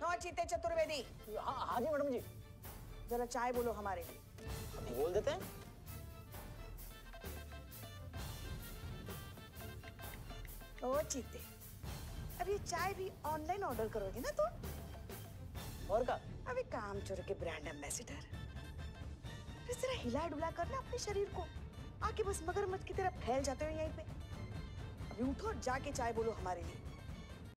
ओ चीते चतुर्वेदी। हाँ हाँ जी मैडम जी। जरा चाय बोलो हमारे लिए। बोल देते हैं। ओ चीते, अब ये चाय भी ऑनलाइन ऑर्डर करोगे ना तुम? और का? अभी काम चोर के ब्रांड एम्बेसडर, इस तरह हिला डुला करना अपने शरीर को, आके बस मगरमच्छ की तरह फैल जाते हो यहीं पे। अभी उठो और जाके चाय बोलो हमारे लिए।